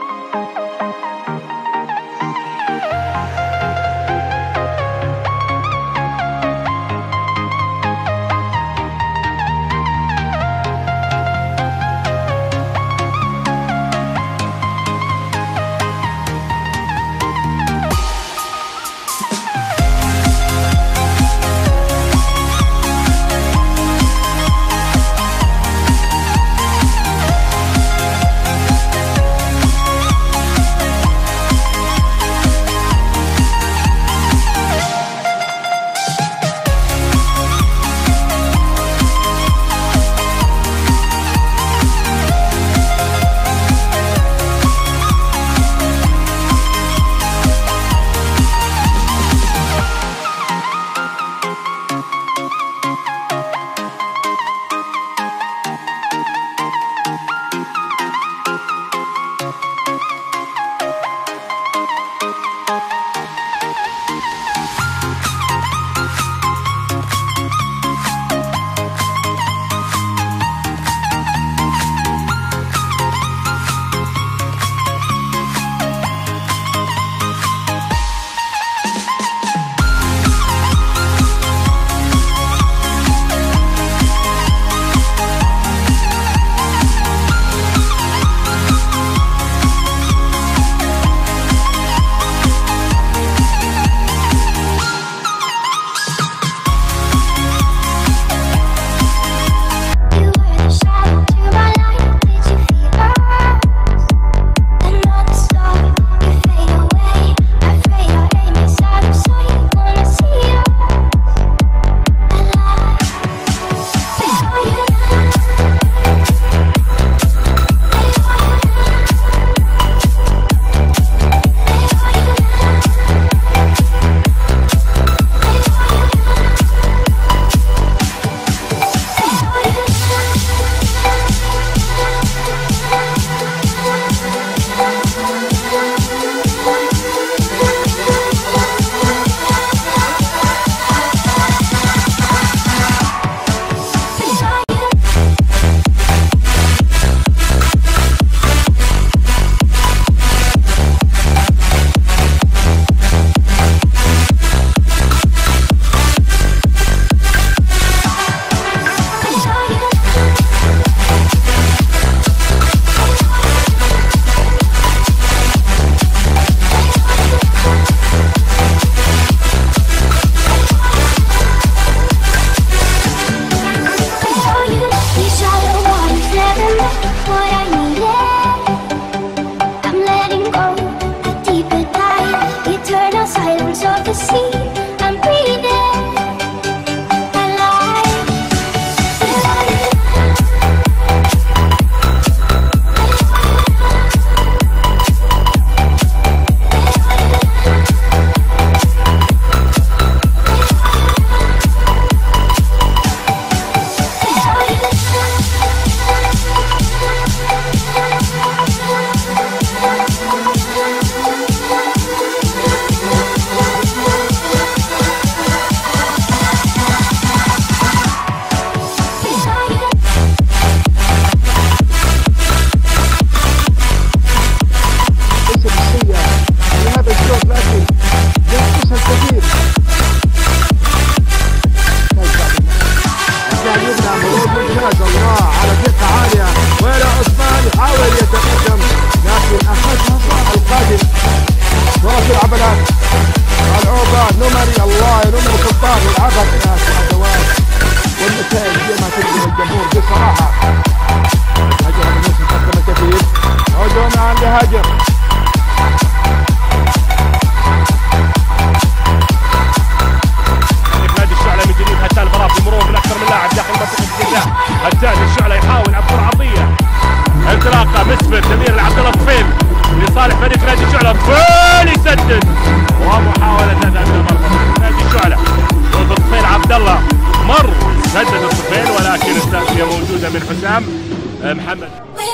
محمد.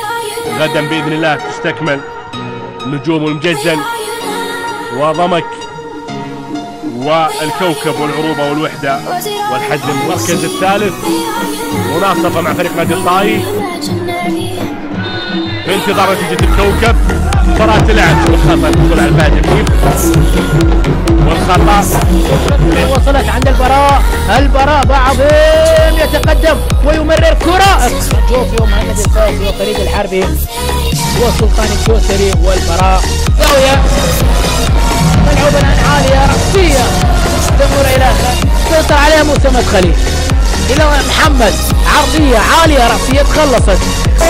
غدا بإذن الله تستكمل نجوم المجزل وضمك والكوكب والعروبة والوحدة والحزم. المركز الثالث مناصفة مع فريق نادي الطائي في انتظار نتيجة الكوكب. المباراة تلعب. الخطأ تقول على البادئ والخطأ وصلت عند البراء بعضهم يتقدم ويمرر كرة جوفي ومهند الفاسي وفريد الحربي وسلطان الجوسري والبراء زاوية ملعوبة الآن عالية رأسية تمر إلى سيطر عليها موسى مدخلي إلى محمد عرضية عالية رأسية تخلصت.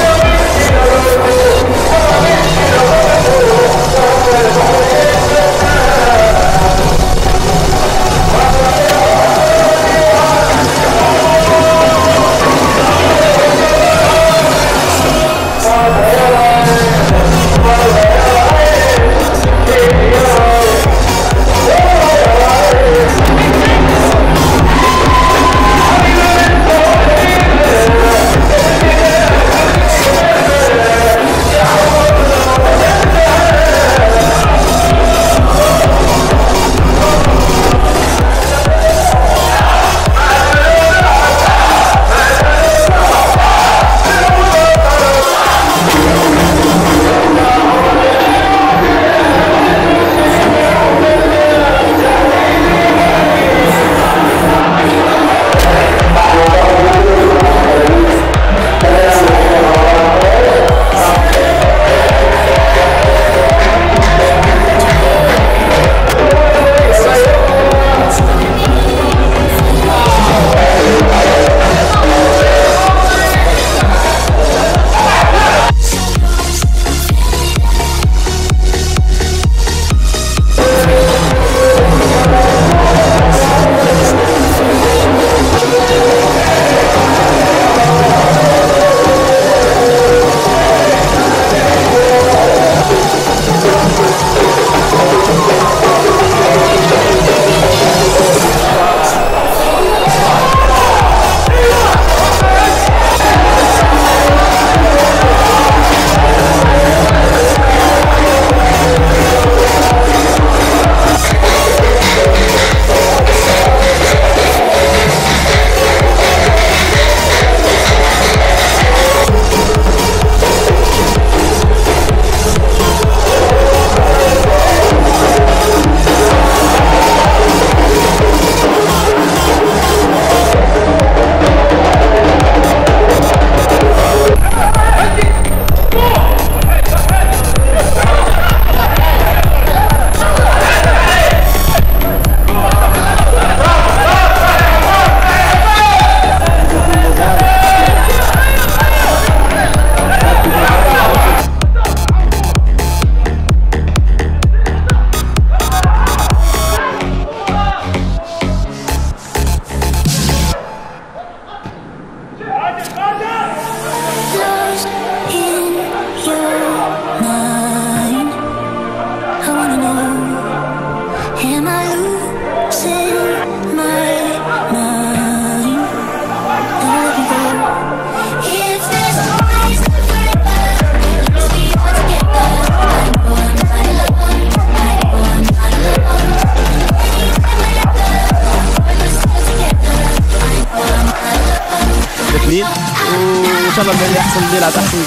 وان شاء الله اللي احسن اللي يلعب احسن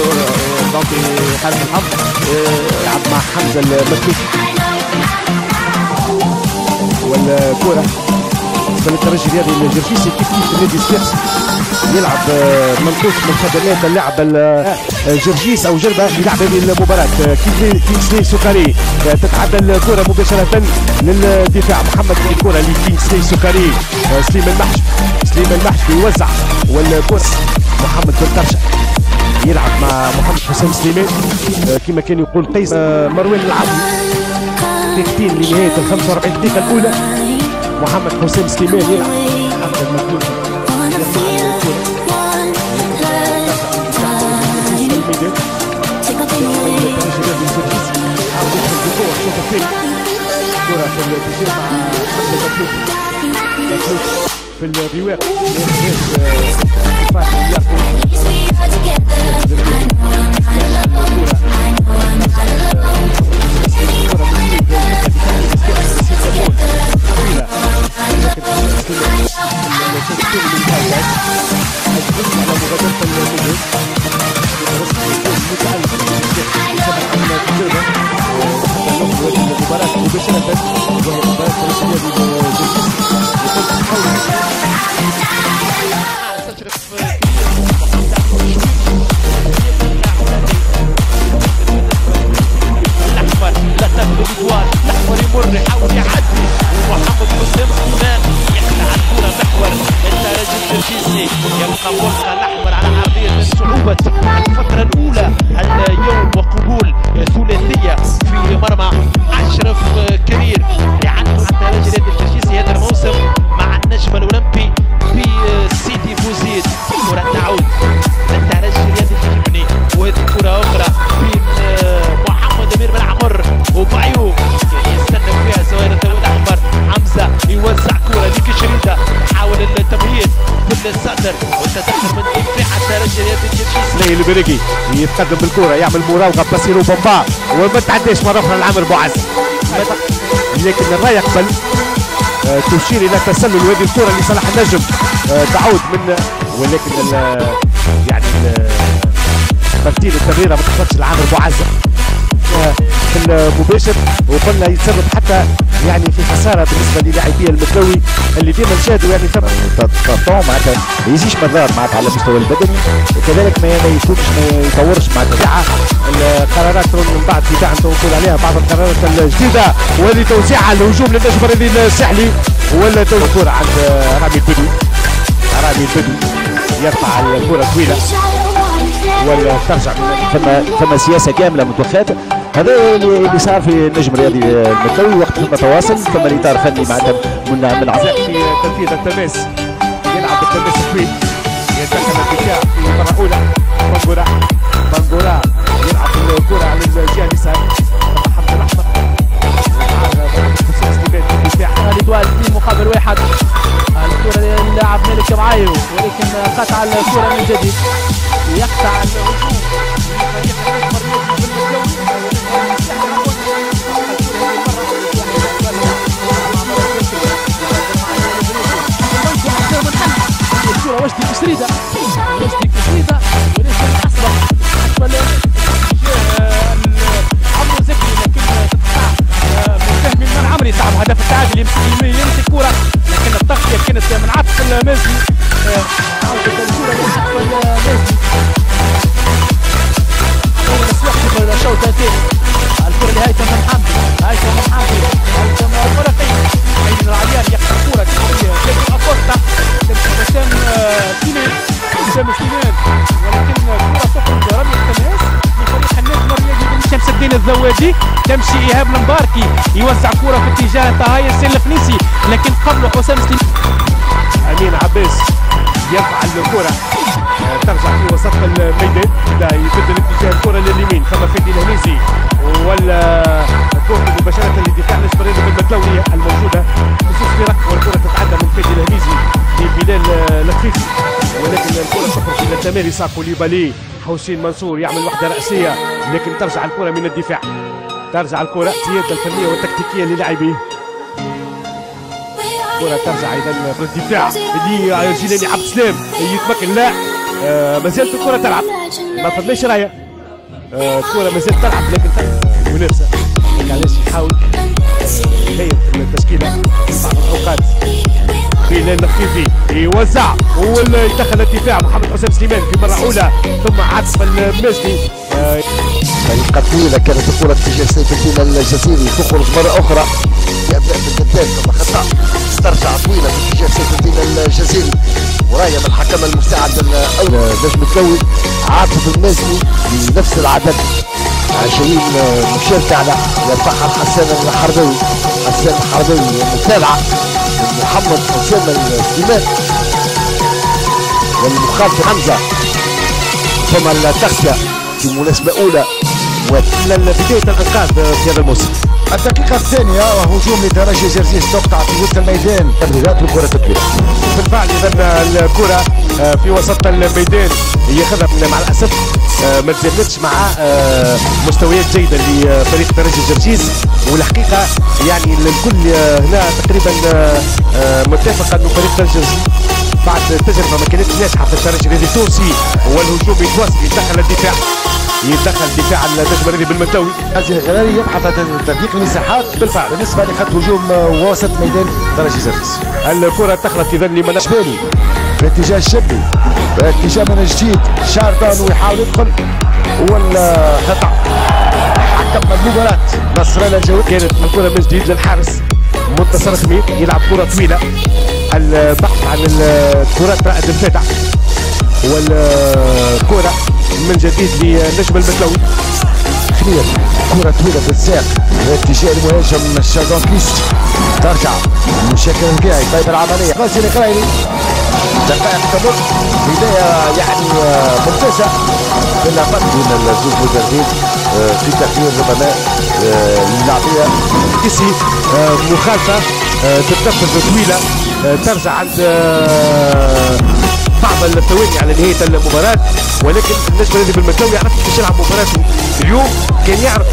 دونك حارس الحظ يلعب مع حمزه المسلوك والكره بالترجي الرياضي الجرجيسي كيف النادي السيرسي يلعب منقوص من خدمات اللاعب الجرجيس او جربه يلعب هذه المباراه. كينغسلي سكري تتعدى الكره مباشره للدفاع. محمد الكره لكينغسلي سكري. سليم المحشي يوزع والكره محمد بن طرشه يلعب مع محمد حسام سليمان كما كان يقول قيس. مروان العبدي دقيقتين لنهايه ال 45 دقيقه الاولى. محمد حسام سليمان يلعب حمزه المكلوف في الرواق على مغادرة مباشرة وهي مباراة الترجي الرياضي الأحمر يمر يحاول يعدي ومحمد مسلم سليمان يخلع الكرة محور الترجي الجرجيسي يبقى فرصة الأحمر على عرضية من صعوبة الفترة الأولى اليوم وقبول ثلاثية في مرمى أشرف كرير يعلم الترجي الجرجيسي هذا الموسم مع النجم الأولمبي بسيدي بوزيد. كرة تعود للترجي الرياضي الجبني وهذه كرة أخرى بين محمد أمير بن عمر وبعيوب يستنى فيها سويرة الأحمر. حمزة يوزع كرة لكشريدة حاول التمهيد بالصدر والتدخل من دفاع الترجي الرياضي الجرجيسي. البريقي يتقدم بالكرة يعمل مراوغة بسيرو بومبا وما تعداش مرة أخرى لعمر بوعز لكن الراية قبل تشير إلى تسلل وهذه الكرة لصلاح النجم تعود من ولكن يعني ترتيب التمريرة ما تخرجش لعمر بوعز في المباشر وقلنا يتسبب حتى يعني في خساره بالنسبه للاعبي المتلوي اللي ديما نشاهدوا يعني طاطون معناتها ما يزيش مضار معناتها على المستوى البدني وكذلك ما يكونش ما يطورش معناتها القرارات من بعد تباع نقول عليها بعض القرارات الجديده وهذه توسيع الهجوم للنجم الرياضي الساحلي ولا الكره عند رامي البدوي. رامي البدوي يرفع الكره طويله ولا ترجع ثم سياسه كامله متوخاه. هذا اللي صار في النجم الرياضي المتلوي وقت المتواصل ثم الاطار فني معناتها من عزاء في تنفيذ التماس يلعب بالتماس الطويل يدخل الدفاع في المره الاولى. بانجورا يلعب الكره على الجهه اليسار حمد الاحمر خالد والدين مقابل واحد. الكره للاعب مالك معايو ولكن قطع الكره من جديد يقطع الهجوم وجدي كشريدة وليس الأصبح عمرو زكي لكن تقطع من فهم من عمري صعب هدف التعادل يمسك كورة لكن التغطية كانت من عطف المازي. عودة الكورة لعطف المازي يحسب الشوط الثاني. الكرة لهيثم بن حمدي الفرقي عيد العليان يقطع الكرة كيف أكوستا حسام سليمان ولكن كرة تخرج رمية التماس من فريق النجم الرياضي بن شمس الدين الزواجي. تمشي إيهاب المباركي يوزع كرة في اتجاه طه ياسين الفنيسي لكن قبله حسام سليمان. أمين عباس يرفع الكرة ترجع في وسط الميدان يبدل اتجاه الكرة لليمين ثم فادي الهنيسي ولا كرة مباشرة لدفاع نجم الرياضي بالمتلوي الموجودة خصوص في ركب والكرة تتعدى من فادي الهنيسي لبلال لطفيفي ولكن الكرة تخرج إلى التماري ساقو ليبالي. حسين منصور يعمل وحدة رأسية لكن ترجع الكرة من الدفاع. ترجع الكرة السيادة الفنية والتكتيكية للاعبيه. كرة ترجع ايضا في الدفاع لجيلاني عبد السلام يتمكن لا ما زالت الكرة تلعب ما فضلش رايه. الكرة ما زالت تلعب لكن منافسة علاش يحاول يغير التشكيلة في بعض الأوقات. بلال الخفيفي يوزع ويدخل الدفاع محمد حسام سليمان في مرة أولى ثم عطف المازني. طريقة طويلة كانت الكرة تجاه سيف الدين الجزيري تخرج مرة أخرى يبدأ بالقدام ثم خطأ ترجع طويلة في اتجاه سيف الدين الجزيري وراية من الحكم المساعد الأول نجم التلوي عاطف المازني بنفس العدد 20 مشاركة على يرفعها حسان الحرباوي. حسان الحرباوي المتابعة من محمد حسام سليمان والمخالف حمزة ثم التغطية في مناسبة أولى بداية الإنقاذ في هذا الموسم. الدقيقة الثانية وهجوم لترجي جرجيس تقطع في وسط الميدان تمريرات والكرة تطويل. بالفعل إذا الكرة في وسط الميدان ياخذها مع الأسف ما تزامنتش مع مستويات جيدة لفريق ترجي جرجيس والحقيقة يعني الكل هنا تقريبا متفق أنه فريق ترجي بعد تجربة ما كانتش ناجحة في الترجي التونسي والهجوم يتواصل يدخل الدفاع يتدخل دفاع النجم الرياضي بالمنتوي. حازم الغراري يبحث عن تضييق المساحات بالفعل بالنسبه لخط هجوم وسط ميدان ترجي زرقس. الكره تخلط في ذن لمن شبالي في اتجاه الشبي في اتجاه من جديد شاردان ويحاول يدخل والخطا حكم المباراه نصر الله الجواد. كانت الكره من جديد للحارس منتصر خميد يلعب كره طويله. البحث عن الكرات رائد الفتح والكره من جديد للنجم المتلوي. خير كرة طويلة في الساق في اتجاه المهاجم شاردان كيست ترجع مشاكل القاعي طيب العملية غازي القرايلي دقائق تمر بداية يعني ممتازة بالأقل بين الزوج مدربين في تغيير ربما اللاعبية كيسي مخالفة تتنفذ طويلة ترجع عند بعض الثواني على نهاية المباراة، ولكن النجم الرياضي بالمتلوي يعرف كيفاش يلعب مباراته اليوم. كان يعرف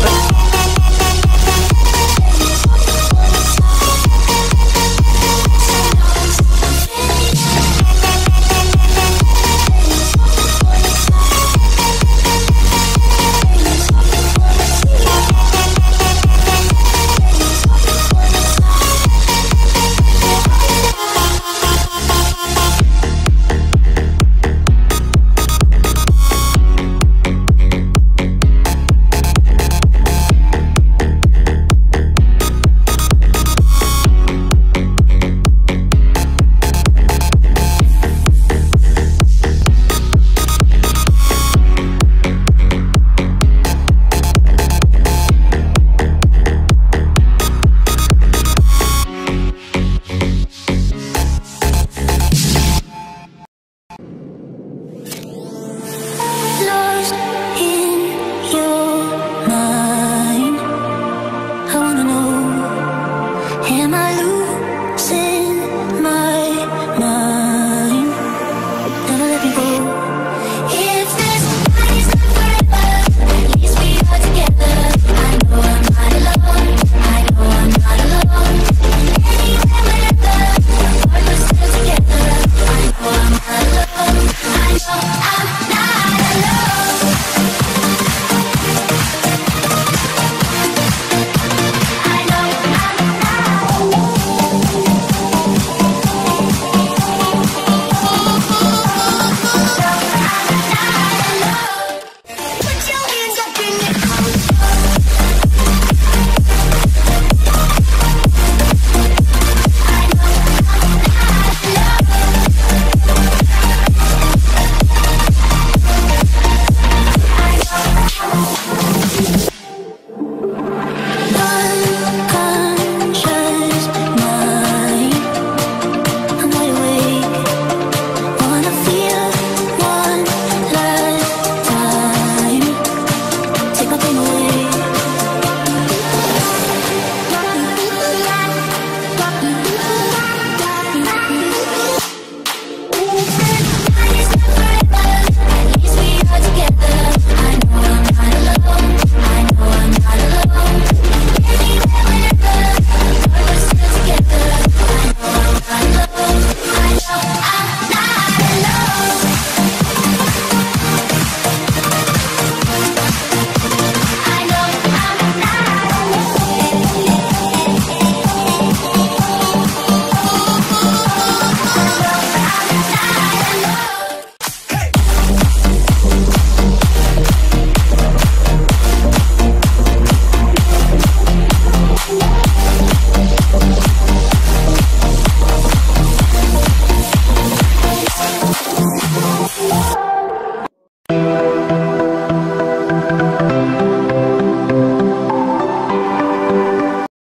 I know.